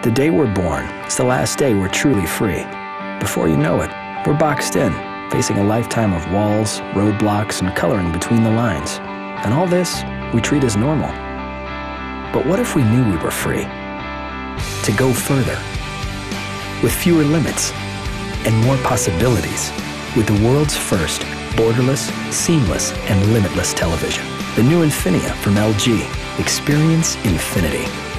The day we're born is the last day we're truly free. Before you know it, we're boxed in, facing a lifetime of walls, roadblocks, and coloring between the lines. And all this we treat as normal. But what if we knew we were free? To go further, with fewer limits and more possibilities, with the world's first borderless, seamless, and limitless television. The new Infinia from LG. Experience infinity.